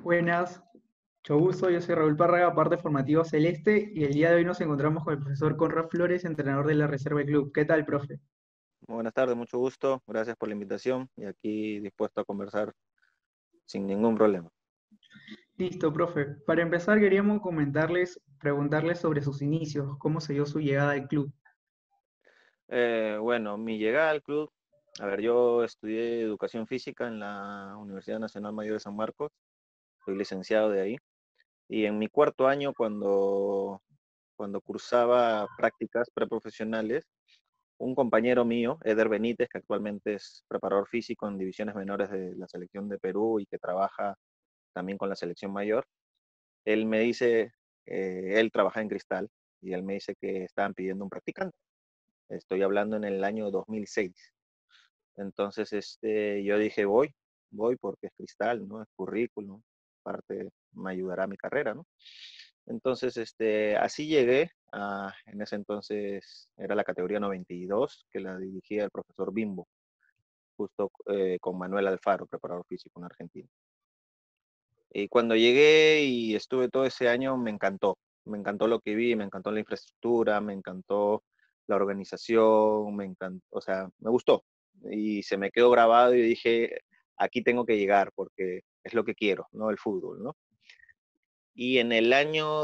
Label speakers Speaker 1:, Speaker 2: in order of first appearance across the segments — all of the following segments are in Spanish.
Speaker 1: Buenas, mucho gusto, yo soy Raúl Párraga, parte formativo Celeste, y el día de hoy nos encontramos con el profesor Conrad Flores, entrenador de la Reserva del Club. ¿Qué tal, profe?
Speaker 2: Buenas tardes, mucho gusto. Gracias por la invitación y aquí dispuesto a conversar sin ningún problema.
Speaker 1: Listo, profe. Para empezar, queríamos preguntarles sobre sus inicios, cómo se dio su llegada al club.
Speaker 2: Bueno, mi llegada al club, a ver, yo estudié educación física en la Universidad Nacional Mayor de San Marcos, soy licenciado de ahí, y en mi cuarto año, cuando cursaba prácticas preprofesionales, un compañero mío, Eder Benítez, que actualmente es preparador físico en divisiones menores de la selección de Perú y que trabaja también con la selección mayor, él me dice, él trabaja en Cristal y él me dice que estaban pidiendo un practicante. Estoy hablando en el año 2006. Entonces, yo dije, voy porque es Cristal, ¿no? Es currículum, parte me ayudará a mi carrera, ¿no? Entonces, así llegué. En ese entonces era la categoría 92 que la dirigía el profesor Bimbo, justo con Manuel Alfaro, preparador físico en Argentina. Y cuando llegué y estuve todo ese año, me encantó. Me encantó lo que vi, me encantó la infraestructura, me encantó la organización, me encantó, o sea, me gustó. Y se me quedó grabado y dije, aquí tengo que llegar porque es lo que quiero, ¿no? El fútbol, ¿no? Y en el año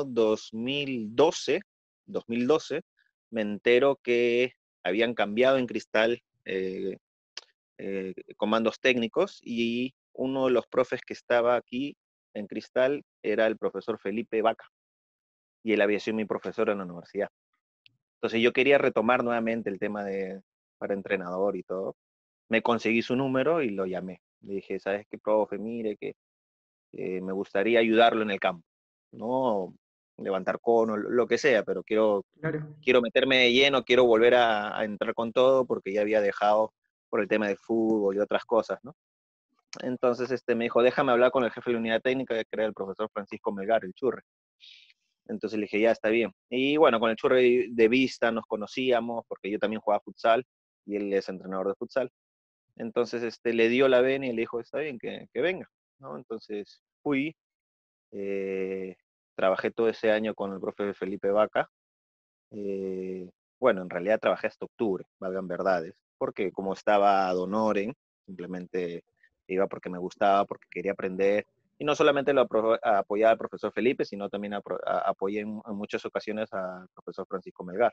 Speaker 2: 2012, me entero que habían cambiado en Cristal comandos técnicos y uno de los profes que estaba aquí en Cristal era el profesor Felipe Vaca y él había sido mi profesor en la universidad. Entonces yo quería retomar nuevamente el tema de para entrenador y todo. Me conseguí su número y lo llamé. Le dije, ¿sabes qué, profe? Mire que me gustaría ayudarlo en el campo, no levantar cono, lo que sea, pero
Speaker 1: Claro,
Speaker 2: quiero meterme de lleno, quiero volver a entrar con todo porque ya había dejado por el tema del fútbol y otras cosas, ¿no? Entonces me dijo, déjame hablar con el jefe de la unidad técnica, que era el profesor Francisco Melgar, el Churre. Entonces le dije, ya está bien. Y bueno, con el Churre de vista nos conocíamos, porque yo también jugaba futsal y él es entrenador de futsal. Entonces le dio la venia y le dijo, está bien, que venga, ¿no? Entonces fui, eh, trabajé todo ese año con el profe Felipe Vaca. Eh, bueno, en realidad trabajé hasta octubre, valgan verdades, porque como estaba Don Oren, simplemente iba porque me gustaba, porque quería aprender, y no solamente apoyaba al profesor Felipe, sino también apoyé en muchas ocasiones al profesor Francisco Melgar.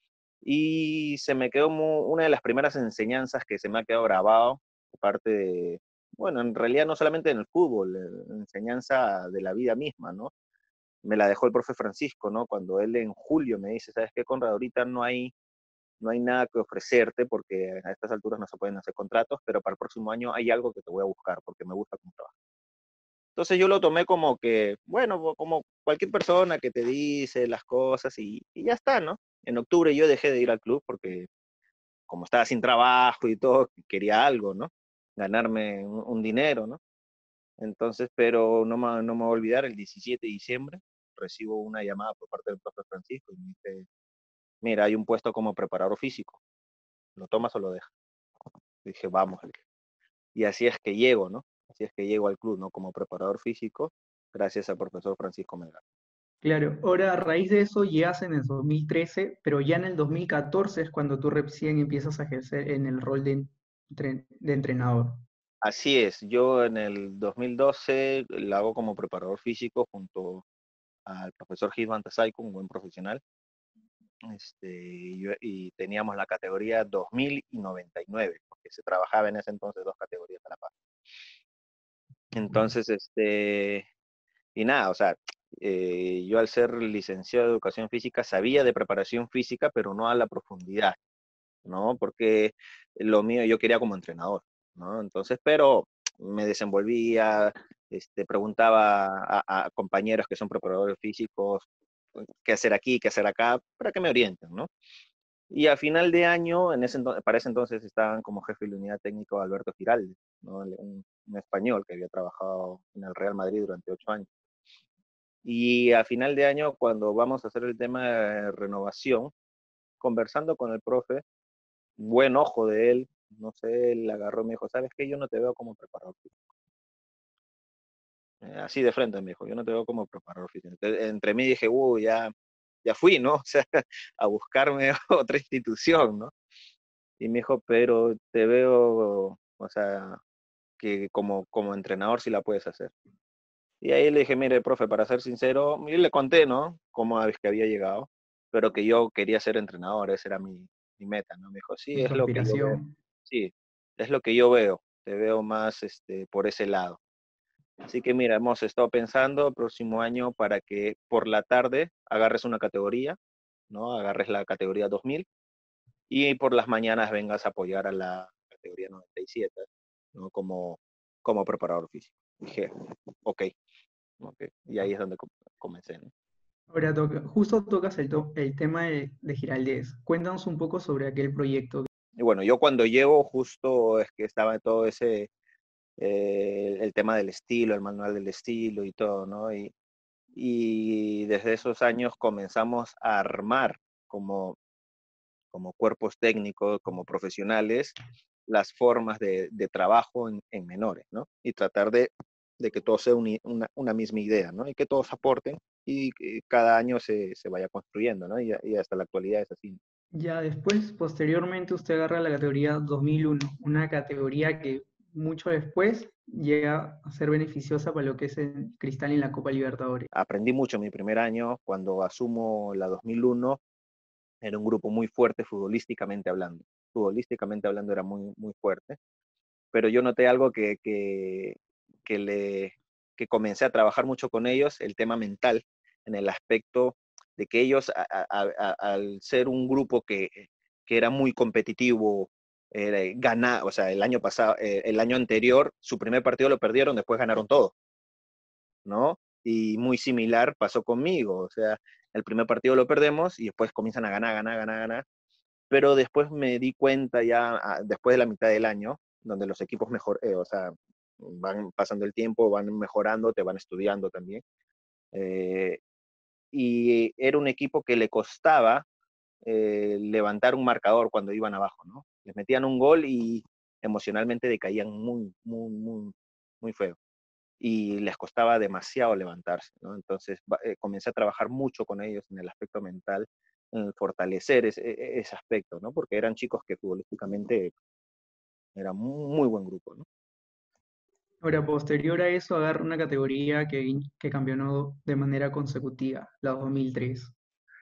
Speaker 2: Y se me quedó una de las primeras enseñanzas que se me ha quedado grabado, aparte de, bueno, en realidad no solamente en el fútbol, enseñanza de la vida misma, ¿no? Me la dejó el profe Francisco, ¿no? Cuando él en julio me dice, ¿sabes qué, Conrad? Ahorita no hay nada que ofrecerte porque a estas alturas no se pueden hacer contratos, pero para el próximo año hay algo que te voy a buscar porque me gusta cómo trabajas. Entonces yo lo tomé como que, bueno, como cualquier persona que te dice las cosas y ya está, ¿no? En octubre yo dejé de ir al club porque como estaba sin trabajo y todo, quería algo, ¿no? Ganarme un dinero, ¿no? Entonces, pero no me voy a olvidar, el 17 de diciembre recibo una llamada por parte del profe Francisco y me dice, mira, hay un puesto como preparador físico, ¿lo tomas o lo dejas? Dije, vamos. Y así es que llego, ¿no? Así es que llego al club, ¿no? Como preparador físico, gracias al profesor Francisco Melgar.
Speaker 1: claro. Ahora, a raíz de eso, llegas en el 2013, pero ya en el 2014 es cuando tú recién empiezas a ejercer en el rol de entrenador.
Speaker 2: Así es, yo en el 2012 la hago como preparador físico junto al profesor Gilman Tasaico, un buen profesional, y teníamos la categoría 2000 y 99, porque se trabajaba en ese entonces dos categorías a la par. Entonces, y nada, o sea, yo al ser licenciado de educación física sabía de preparación física, pero no a la profundidad, ¿no? Porque lo mío yo quería como entrenador, ¿no? Entonces, pero me desenvolvía, preguntaba a compañeros que son preparadores físicos qué hacer aquí, qué hacer acá, para que me orienten, ¿no? Y a final de año, para ese entonces estaban como jefe de la unidad técnico Alberto Giralde, ¿no? Un español que había trabajado en el Real Madrid durante 8 años. Y a final de año, cuando vamos a hacer el tema de renovación, conversando con el profe, buen ojo de él, no sé, él agarró y me dijo, ¿sabes qué? Yo no te veo como preparador físico. Así de frente me dijo, yo no te veo como preparador físico. Entre mí dije, ya fui, ¿no? O sea, a buscarme otra institución, ¿no? Y me dijo, pero te veo, o sea, que como entrenador sí la puedes hacer. Y ahí le dije, mire, profe, para ser sincero, y le conté, ¿no? Cómo es que había llegado, pero que yo quería ser entrenador, esa era mi meta, ¿no? Me dijo, sí, es
Speaker 1: Tu
Speaker 2: lo que yo veo.
Speaker 1: aspiración.
Speaker 2: Sí, es lo que yo veo. Te veo más por ese lado. Así que mira, hemos estado pensando el próximo año para que por la tarde agarres una categoría, ¿no? Agarres la categoría 2000 y por las mañanas vengas a apoyar a la categoría 97, ¿no? Como preparador físico. Dije, ok, ok. Y ahí es donde comencé, ¿no?
Speaker 1: Ahora, justo tocas el tema de Giraldez. Cuéntanos un poco sobre aquel proyecto.
Speaker 2: Y bueno, yo cuando llego justo es que estaba todo el tema del estilo, el manual del estilo y todo, ¿no? Y desde esos años comenzamos a armar como, como cuerpos técnicos, como profesionales, las formas de trabajo en menores, ¿no? Y tratar de que todo sea una misma idea, ¿no? Y que todos aporten y que cada año se vaya construyendo, ¿no? Y hasta la actualidad es así.
Speaker 1: Ya después, posteriormente, usted agarra la categoría 2001, una categoría que mucho después llega a ser beneficiosa para lo que es el Cristal en la Copa Libertadores.
Speaker 2: Aprendí mucho en mi primer año, cuando asumo la 2001, era un grupo muy fuerte futbolísticamente hablando. Futbolísticamente hablando era muy, muy fuerte, pero yo noté algo que, le, que comencé a trabajar mucho con ellos, el tema mental, en el aspecto de que ellos, al ser un grupo que era muy competitivo, o sea, el año pasado, el año anterior, su primer partido lo perdieron, después ganaron todo, ¿no? Y muy similar pasó conmigo, o sea, el primer partido lo perdemos y después comienzan a ganar, ganar, ganar, ganar, pero después me di cuenta ya, después de la mitad del año, donde los equipos mejor, o sea, van pasando el tiempo, van mejorando, te van estudiando también, eh, y era un equipo que le costaba levantar un marcador cuando iban abajo, ¿no? Les metían un gol y emocionalmente decaían muy, muy, muy, muy feo y les costaba demasiado levantarse, ¿no? Entonces comencé a trabajar mucho con ellos en el aspecto mental, en fortalecer ese aspecto, ¿no? Porque eran chicos que futbolísticamente era muy buen grupo, ¿no?
Speaker 1: Ahora, posterior a eso, agarra una categoría que campeonó de manera consecutiva, la 2003.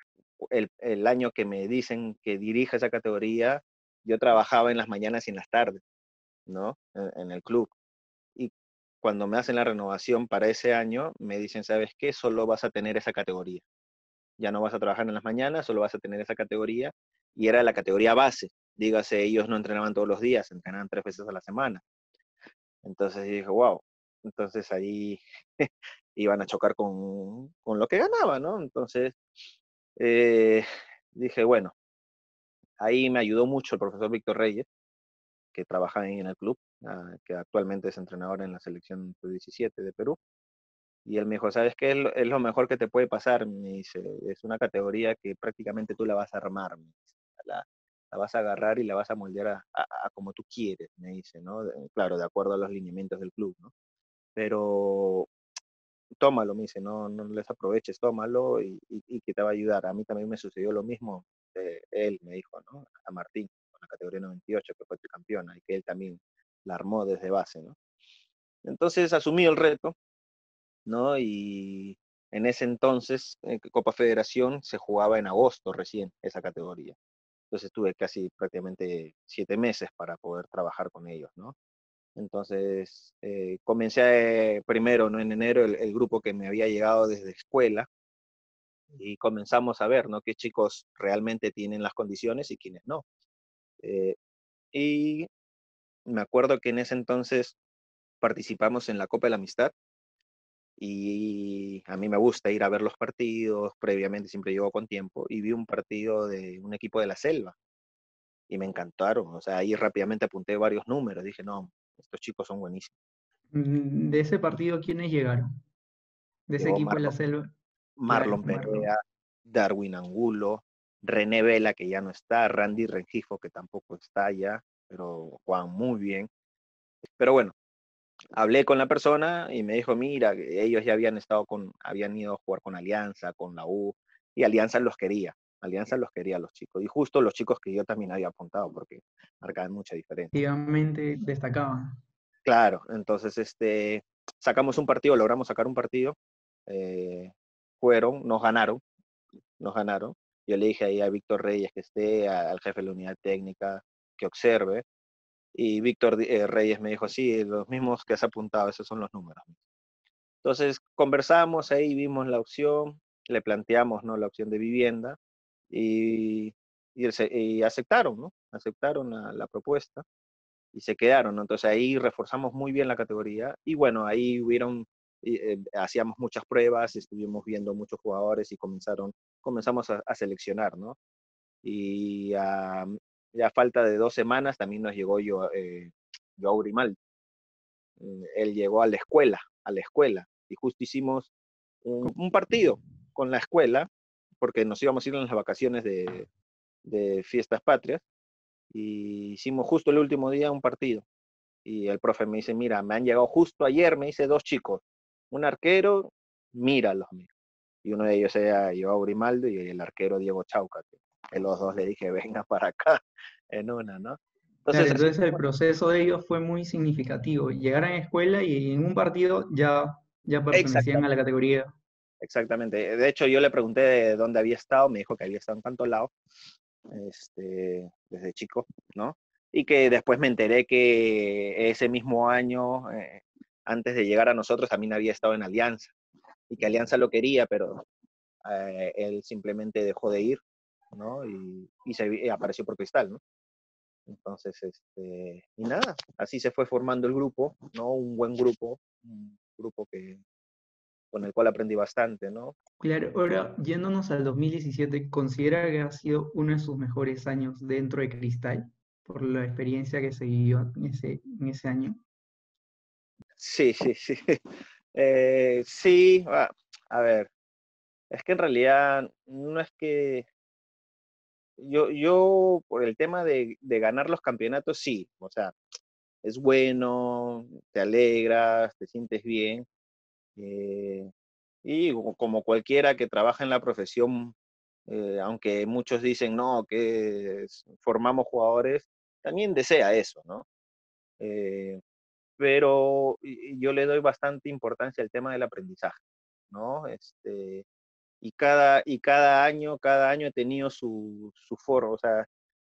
Speaker 2: El año que me dicen que dirija esa categoría, yo trabajaba en las mañanas y en las tardes, ¿no? En el club. Y cuando me hacen la renovación para ese año, me dicen, ¿sabes qué? Solo vas a tener esa categoría. Ya no vas a trabajar en las mañanas, solo vas a tener esa categoría. Y era la categoría base. Dígase, ellos no entrenaban todos los días, entrenaban 3 veces a la semana. Entonces dije, wow. Entonces ahí iban a chocar con lo que ganaba, ¿no? Entonces eh, dije, bueno, ahí me ayudó mucho el profesor Víctor Reyes, que trabaja ahí en el club, que actualmente es entrenador en la selección sub-17 de Perú. Y él me dijo, ¿sabes qué? Es lo mejor que te puede pasar. Me dice, es una categoría que prácticamente tú la vas a armar. Me dice. La vas a agarrar y la vas a moldear a como tú quieres, me dice, ¿no? Claro, de acuerdo a los lineamientos del club, ¿no? Pero tómalo, me dice, no les aproveches, tómalo y que te va a ayudar. A mí también me sucedió lo mismo, él me dijo, ¿no? A Martín, con la categoría 98, que fue campeona, y que él también la armó desde base, ¿no? Entonces asumí el reto, ¿no? Y en ese entonces, Copa Federación se jugaba en agosto recién, esa categoría. Entonces tuve casi prácticamente 7 meses para poder trabajar con ellos, ¿no? Entonces comencé primero, ¿no? En enero el grupo que me había llegado desde escuela y comenzamos a ver, ¿no? Qué chicos realmente tienen las condiciones y quiénes no. Eh, y me acuerdo que en ese entonces participamos en la Copa de la Amistad y a mí me gusta ir a ver los partidos, previamente siempre llego con tiempo, y vi un partido de un equipo de la Selva y me encantaron, o sea, ahí rápidamente apunté varios números, dije, no, estos chicos son buenísimos.
Speaker 1: De ese partido, ¿quiénes llegaron? De ese
Speaker 2: Llegó
Speaker 1: equipo de la selva. Claro,
Speaker 2: Marlon
Speaker 1: Marlon.
Speaker 2: Perea, Darwin Angulo, René Vela, que ya no está, Randy Rengifo, que tampoco está ya, pero juegan muy bien. Pero bueno, Hablé con la persona y me dijo, mira, que ellos ya habían ido a jugar con Alianza, con la U, y Alianza los quería a los chicos, y justo los chicos que yo también había apuntado, porque marcaban mucha diferencia.
Speaker 1: Activamente destacaban.
Speaker 2: Claro, entonces sacamos un partido, logramos sacar un partido, eh, nos ganaron. Yo le dije ahí a Víctor Reyes que esté, al jefe de la unidad técnica, que observe, y Víctor Reyes me dijo, sí, los mismos que has apuntado, esos son los números. Entonces conversamos ahí, vimos la opción, le planteamos, ¿no?, la opción de vivienda y, y aceptaron, ¿no? Aceptaron la propuesta y se quedaron, ¿no? Entonces ahí reforzamos muy bien la categoría y bueno, ahí hacíamos muchas pruebas, estuvimos viendo muchos jugadores y comenzamos a seleccionar, ¿no? Y ya a falta de 2 semanas también nos llegó Joao Grimaldo. Él llegó a la escuela, y justo hicimos un partido con la escuela, porque nos íbamos a ir en las vacaciones de fiestas patrias, y hicimos justo el último día un partido. Y el profe me dice, mira, me han llegado justo ayer, me dice, 2 chicos, un arquero, míralos, mira. Y uno de ellos era Joao Grimaldo y el arquero Diego Chauca. Que los dos le dije, venga para acá, en una, ¿no?
Speaker 1: Claro,
Speaker 2: Entonces, así,
Speaker 1: entonces el proceso de ellos fue muy significativo. Llegaron a escuela y en un partido ya pertenecían a la
Speaker 2: exactamente,
Speaker 1: categoría.
Speaker 2: exactamente. De hecho, yo le pregunté de dónde había estado, me dijo que había estado en tanto lado, desde chico, ¿no? Y que después me enteré que ese mismo año, antes de llegar a nosotros, también había estado en Alianza, y que Alianza lo quería, pero él simplemente dejó de ir, ¿no? Y apareció por Cristal, ¿no? Entonces, y nada, así se fue formando el grupo, ¿no? Un buen grupo, un grupo con el cual aprendí bastante, ¿no?
Speaker 1: Claro, ahora yéndonos al 2017, ¿considera que ha sido uno de sus mejores años dentro de Cristal por la experiencia que se vivió en ese año?
Speaker 2: Sí, sí, sí. Sí, a ver, es que en realidad no es que yo por el tema de ganar los campeonatos, sí, o sea, es bueno, te alegras, te sientes bien, eh, y como cualquiera que trabaja en la profesión, aunque muchos dicen, no, que formamos jugadores, también desea eso, ¿no? Eh, pero yo le doy bastante importancia al tema del aprendizaje, ¿no? Cada año he tenido su foro, o sea,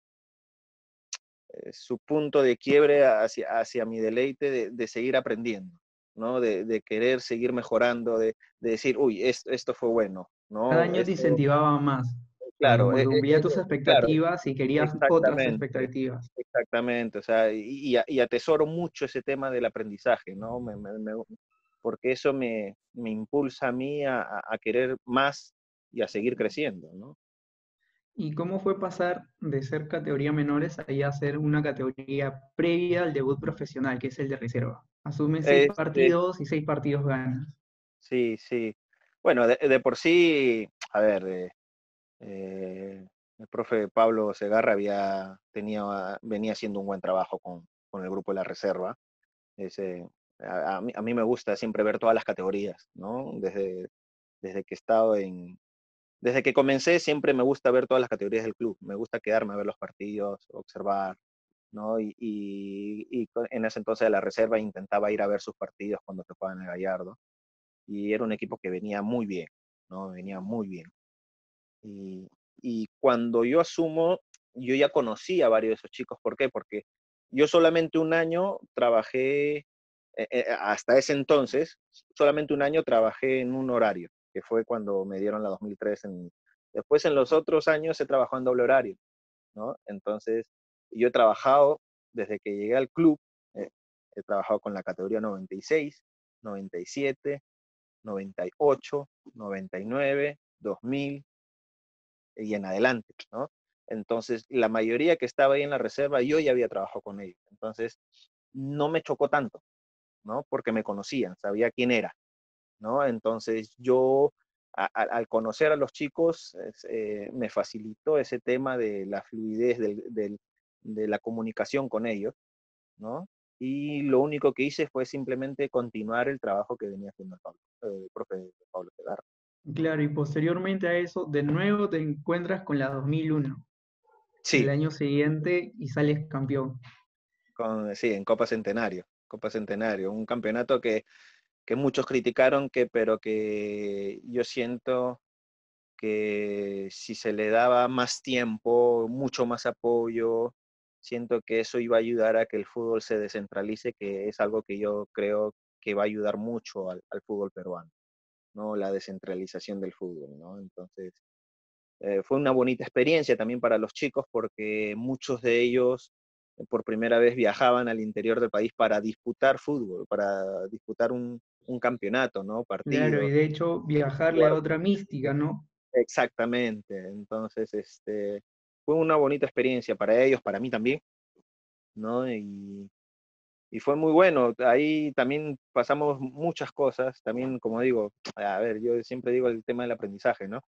Speaker 2: su punto de quiebre hacia mi deleite de seguir aprendiendo, ¿no? De querer seguir mejorando, de decir, uy, esto fue bueno,
Speaker 1: Cada
Speaker 2: ¿no?
Speaker 1: año te
Speaker 2: Esto,
Speaker 1: incentivaba más, porque
Speaker 2: claro,
Speaker 1: como que cumplía tus
Speaker 2: claro,
Speaker 1: expectativas y querías otras
Speaker 2: exactamente,
Speaker 1: expectativas.
Speaker 2: exactamente, o sea, y atesoro mucho ese tema del aprendizaje, ¿no? Porque eso me impulsa a mí a querer más y a seguir creciendo, ¿no?
Speaker 1: ¿Y cómo fue pasar de ser categoría menores a ya ser una categoría previa al debut profesional, que es el de reserva? Asumen seis
Speaker 2: Este,
Speaker 1: partidos y 6 partidos ganas.
Speaker 2: sí, sí. Bueno, de por sí, a ver, el profe Pablo Segarra venía haciendo un buen trabajo con el grupo de la reserva. Ese, a mí me gusta siempre ver todas las categorías, ¿no? Desde que he estado desde que comencé siempre me gusta ver todas las categorías del club. Me gusta quedarme a ver los partidos, observar, ¿no? En ese entonces de la reserva intentaba ir a ver sus partidos cuando se jugaban en el Gallardo. Y era un equipo que venía muy bien, ¿no? Venía muy bien. Y, y cuando yo asumo, yo ya conocí a varios de esos chicos. ¿Por qué? Porque yo solamente un año trabajé, hasta ese entonces, solamente un año trabajé en un horario, que fue cuando me dieron la 2003. Después en los otros años he trabajado en doble horario, ¿no? Entonces, yo he trabajado desde que llegué al club, eh, he trabajado con la categoría 96, 97, 98, 99, 2000 y en adelante, ¿no? Entonces, la mayoría que estaba ahí en la reserva, yo ya había trabajado con ellos. Entonces, no me chocó tanto, ¿no? Porque me conocían, sabía quién era, ¿no? Entonces, yo, al conocer a los chicos, me facilitó ese tema de la fluidez de la comunicación con ellos, ¿no? y lo único que hice fue simplemente continuar el trabajo que venía haciendo el profe Pablo Segarra.
Speaker 1: Claro, y posteriormente a eso, de nuevo te encuentras con la 2001, el
Speaker 2: Sí,
Speaker 1: año siguiente, y sales campeón.
Speaker 2: sí, en Copa Centenario, un campeonato que muchos criticaron, pero que yo siento que si se le daba más tiempo, mucho más apoyo, siento que eso iba a ayudar a que el fútbol se descentralice, que es algo que yo creo que va a ayudar mucho al fútbol peruano, ¿no? La descentralización del fútbol, ¿no? Entonces, fue una bonita experiencia también para los chicos porque muchos de ellos por primera vez viajaban al interior del país para disputar fútbol, para disputar un campeonato, ¿no?
Speaker 1: Claro, y
Speaker 2: Partidos,
Speaker 1: de hecho viajar le da
Speaker 2: jugar.
Speaker 1: otra mística, ¿no?
Speaker 2: Exactamente. Entonces, fue una bonita experiencia para ellos, para mí también, ¿no? Y fue muy bueno. Ahí también pasamos muchas cosas. También, como digo, a ver, yo siempre digo el tema del aprendizaje, ¿no?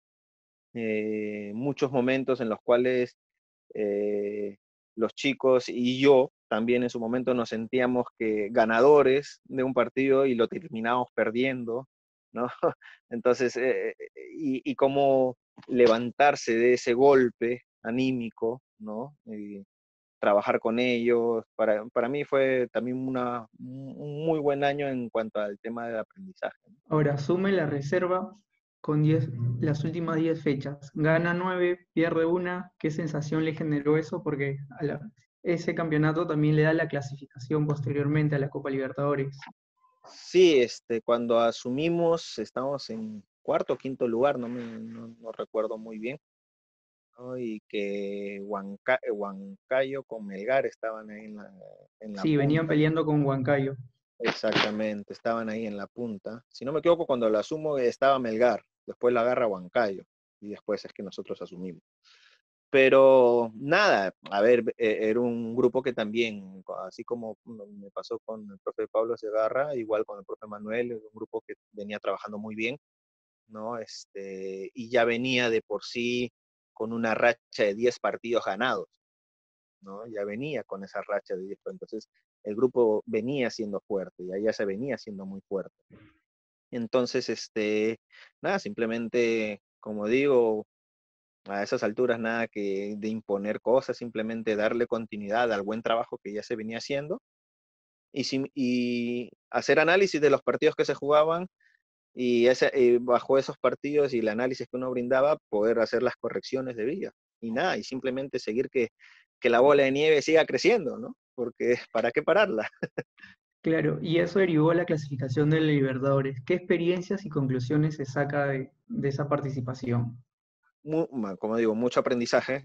Speaker 2: Muchos momentos en los cuales eh, los chicos y yo también en su momento nos sentíamos que ganadores de un partido y lo terminábamos perdiendo, ¿no? Entonces, y cómo levantarse de ese golpe anímico, ¿no? Y trabajar con ellos, para mí fue también un muy buen año en cuanto al tema del aprendizaje, ¿no?
Speaker 1: Ahora sume la reserva con 10, las últimas 10 fechas. Gana 9, pierde una. ¿Qué sensación le generó eso? Porque ese campeonato también le da la clasificación posteriormente a la Copa Libertadores.
Speaker 2: Sí, cuando asumimos, estamos en cuarto o quinto lugar, no recuerdo muy bien, ¿no? Y que Huancayo con Melgar estaban ahí en la
Speaker 1: Sí, venían
Speaker 2: punta,
Speaker 1: peleando con Huancayo.
Speaker 2: exactamente, estaban ahí en la punta. Si no me equivoco, cuando lo asumo estaba Melgar, después la agarra Huancayo, y después es que nosotros asumimos. Pero nada, a ver, era un grupo que también, así como me pasó con el profe Pablo Segarra, igual con el profe Manuel, era un grupo que venía trabajando muy bien, ¿no? Y ya venía de por sí con una racha de 10 partidos ganados, ¿no? Ya venía con esa racha de 10 partidos. Entonces, el grupo venía siendo fuerte, ya se venía siendo muy fuerte. Entonces, nada, simplemente, como digo, a esas alturas nada que de imponer cosas, simplemente darle continuidad al buen trabajo que ya se venía haciendo y hacer análisis de los partidos que se jugaban y bajo esos partidos y el análisis que uno brindaba, poder hacer las correcciones debidas. Y nada, y simplemente seguir que la bola de nieve siga creciendo, ¿no? Porque ¿para qué pararla?
Speaker 1: Claro, y eso derivó a la clasificación de la Libertadores. ¿Qué experiencias y conclusiones se saca de esa participación?
Speaker 2: Como digo, mucho aprendizaje.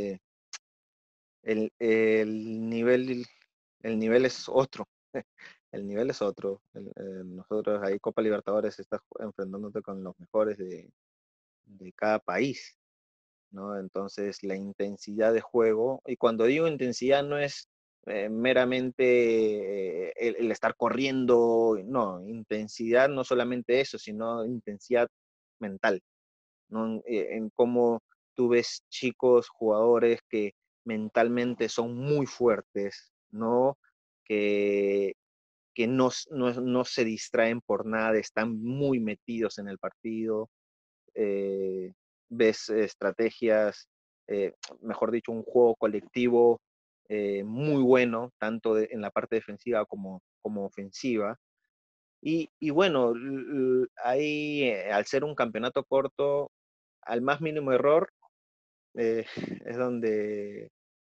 Speaker 2: El nivel, el nivel es otro. El nivel es otro. Nosotros ahí Copa Libertadores estás enfrentándote con los mejores de cada país, ¿no? Entonces la intensidad de juego, y cuando digo intensidad no es meramente el estar corriendo, no, intensidad no solamente eso, sino intensidad mental, ¿no? En cómo tú ves chicos, jugadores que mentalmente son muy fuertes, ¿no? Que, que no se distraen por nada, están muy metidos en el partido, eh, ves estrategias, eh, mejor dicho, un juego colectivo muy bueno, tanto en la parte defensiva como ofensiva. Y bueno, ahí al ser un campeonato corto, al más mínimo error es donde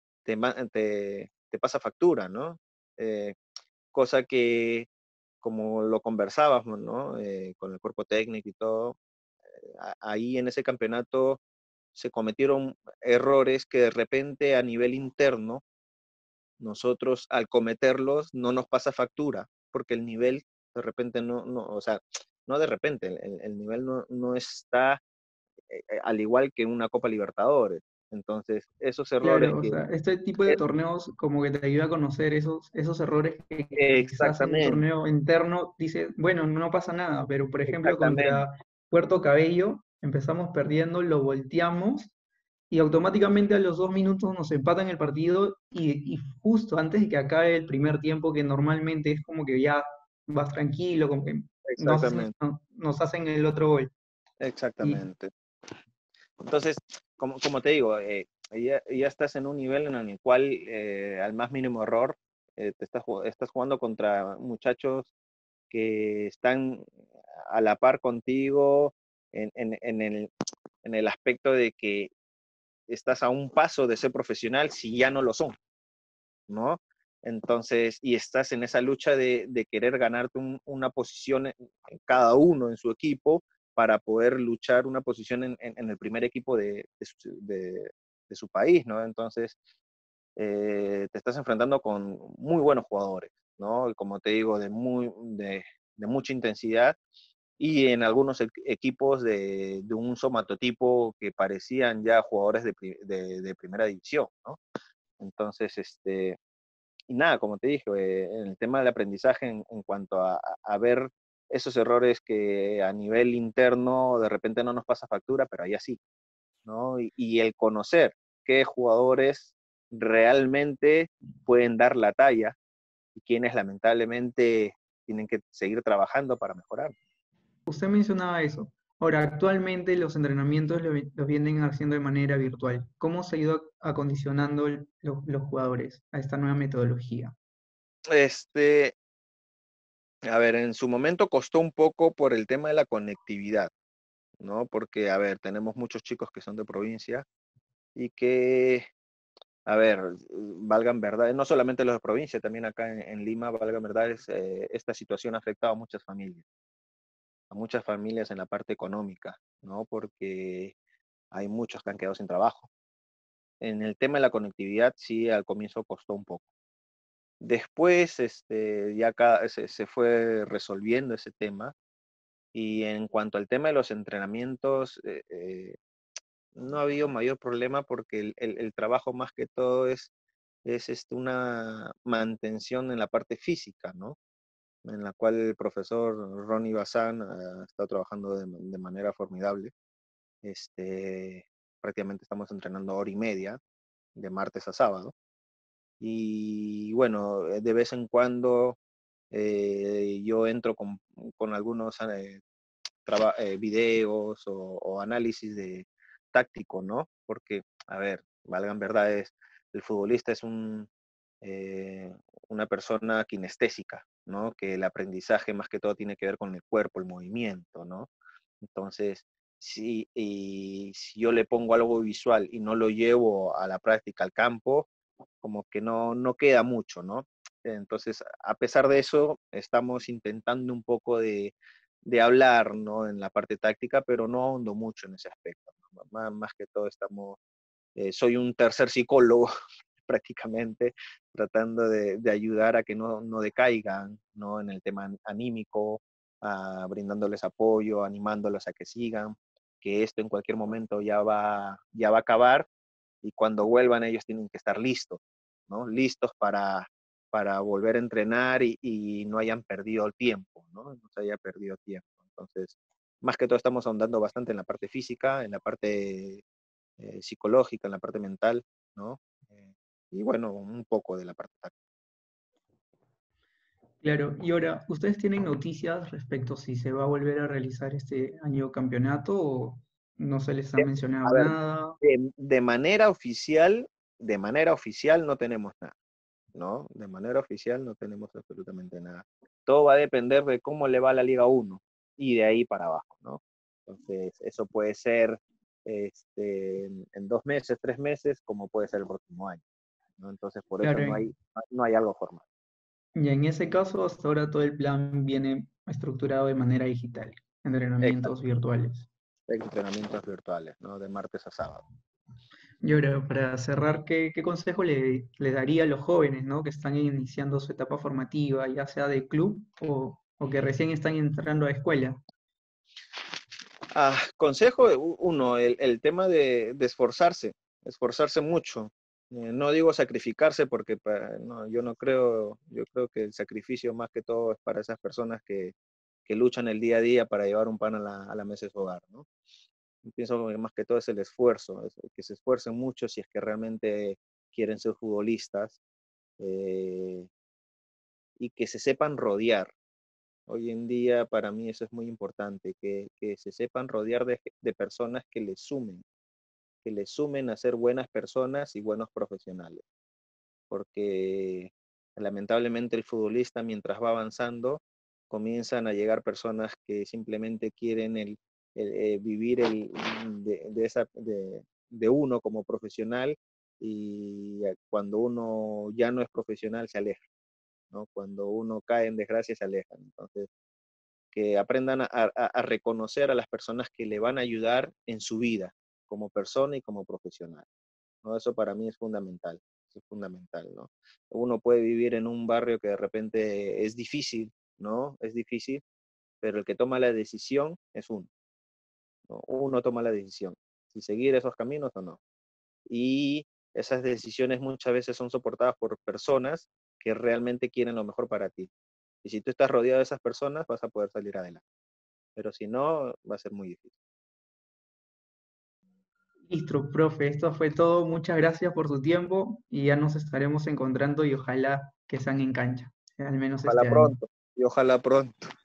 Speaker 2: te pasa factura, ¿no? Eh, cosa que, como lo conversábamos, ¿no? Con el cuerpo técnico y todo, ahí en ese campeonato se cometieron errores que de repente a nivel interno, nosotros al cometerlos no nos pasa factura, porque el nivel de repente o sea, no de repente, el nivel no está al igual que en una Copa Libertadores. Entonces, esos errores
Speaker 1: Claro, o
Speaker 2: que...
Speaker 1: sea, este tipo de
Speaker 2: eh,
Speaker 1: torneos como que te ayuda a conocer esos errores que quizás en un
Speaker 2: exactamente,
Speaker 1: torneo interno dices, bueno, no pasa nada, pero por ejemplo
Speaker 2: exactamente.
Speaker 1: contra Puerto Cabello empezamos perdiendo, lo volteamos y automáticamente a los 2 minutos nos empatan el partido y justo antes de que acabe el primer tiempo, que normalmente es como que ya vas tranquilo, como que
Speaker 2: Exactamente,
Speaker 1: nos hacen el otro gol. Y
Speaker 2: exactamente. Entonces, como te digo, ya estás en un nivel en el cual al más mínimo error estás jugando contra muchachos que están a la par contigo en el aspecto de que estás a un paso de ser profesional si ya no lo son, ¿no? Entonces, y estás en esa lucha de querer ganarte una posición en cada uno en su equipo para poder luchar una posición en el primer equipo de su país, ¿no? Entonces, te estás enfrentando con muy buenos jugadores, ¿no? Y como te digo, de mucha intensidad y en algunos equipos de un somatotipo que parecían ya jugadores de primera división, ¿no? Entonces, y nada, como te dije, en el tema del aprendizaje en cuanto a ver esos errores que a nivel interno de repente no nos pasa factura, pero allá sí, ¿no? Y el conocer qué jugadores realmente pueden dar la talla y quienes lamentablemente tienen que seguir trabajando para mejorar.
Speaker 1: usted mencionaba eso. Ahora, actualmente los entrenamientos los vienen haciendo de manera virtual. ¿Cómo se ha ido acondicionando los jugadores a esta nueva metodología?
Speaker 2: Este, a ver, en su momento costó un poco por el tema de la conectividad, ¿no? Porque, a ver, tenemos muchos chicos que son de provincia y que, a ver, valgan verdad, no solamente los de provincia, también acá en Lima, valgan verdad, esta situación ha afectado a muchas familias en la parte económica, ¿no? Porque hay muchos que han quedado sin trabajo. En el tema de la conectividad, sí, al comienzo costó un poco. Después, ya acá se fue resolviendo ese tema. Y en cuanto al tema de los entrenamientos, no ha habido mayor problema porque el trabajo más que todo es una mantención en la parte física, ¿no? En la cual el profesor Ronnie Bazán está trabajando de manera formidable. Este, prácticamente estamos entrenando hora y media, de martes a sábado. Y bueno, de vez en cuando yo entro con algunos videos o análisis de táctico, ¿no? Porque, a ver, valgan verdades, el futbolista es eh, una persona kinestésica, ¿no? Que el aprendizaje más que todo tiene que ver con el cuerpo, el movimiento, ¿no? Entonces, si yo le pongo algo visual y no lo llevo a la práctica, al campo, como que no queda mucho, ¿no? Entonces, a pesar de eso, estamos intentando un poco de hablar, ¿no? En la parte táctica, pero no ahondo mucho en ese aspecto, ¿no? Más que todo soy un tercer psicólogo prácticamente, tratando de ayudar a que no decaigan, ¿no? En el tema anímico, brindándoles apoyo, animándolos a que sigan, que esto en cualquier momento ya va a acabar y cuando vuelvan ellos tienen que estar listos, ¿no? Listos para volver a entrenar y no hayan perdido el tiempo, ¿no? No se haya perdido tiempo. Entonces, más que todo estamos ahondando bastante en la parte física, en la parte psicológica, en la parte mental, ¿no? Eh, y bueno, un poco de la parte táctica.
Speaker 1: Claro, y ahora, ¿ustedes tienen noticias respecto si se va a volver a realizar este año campeonato o no se les ha mencionado
Speaker 2: A ver,
Speaker 1: nada?
Speaker 2: de manera oficial no tenemos nada, ¿no? De manera oficial no tenemos absolutamente nada. Todo va a depender de cómo le va a la Liga 1 y de ahí para abajo, ¿no? Entonces, eso puede ser en 2 meses, 3 meses, como puede ser el próximo año, ¿no? Entonces, por eso
Speaker 1: Claro,
Speaker 2: no hay algo formal.
Speaker 1: y en ese caso, hasta ahora todo el plan viene estructurado de manera digital, entrenamientos
Speaker 2: Exacto,
Speaker 1: virtuales.
Speaker 2: entrenamientos virtuales, ¿no? De martes a sábado.
Speaker 1: Y ahora, para cerrar, ¿qué consejo le daría a los jóvenes, ¿no? Que están iniciando su etapa formativa, ya sea de club o que recién están entrando a escuela?
Speaker 2: Consejo, uno, el tema de esforzarse mucho. No digo sacrificarse porque no, yo creo que el sacrificio más que todo es para esas personas que luchan el día a día para llevar un pan a la mesa de su hogar, ¿no? Pienso que más que todo es el esfuerzo, que se esfuercen mucho si es que realmente quieren ser futbolistas, eh, y que se sepan rodear. Hoy en día para mí eso es muy importante, que se sepan rodear de personas que les sumen a ser buenas personas y buenos profesionales, porque lamentablemente el futbolista mientras va avanzando comienzan a llegar personas que simplemente quieren vivir de uno como profesional, y cuando uno ya no es profesional se aleja, ¿no? Cuando uno cae en desgracia se alejan. Entonces, que aprendan a reconocer a las personas que le van a ayudar en su vida como persona y como profesional, ¿no? Eso para mí es fundamental, ¿no? Uno puede vivir en un barrio que de repente es difícil, ¿no? Es difícil, pero el que toma la decisión es uno, ¿no? Uno toma la decisión, si seguir esos caminos o no. Y esas decisiones muchas veces son soportadas por personas que realmente quieren lo mejor para ti. Y si tú estás rodeado de esas personas, vas a poder salir adelante. Pero si no, va a ser muy difícil.
Speaker 1: Listo, profe, esto fue todo. Muchas gracias por su tiempo y ya nos estaremos encontrando y ojalá que sean en cancha, al menos
Speaker 2: Ojalá
Speaker 1: este año.
Speaker 2: pronto, y ojalá pronto.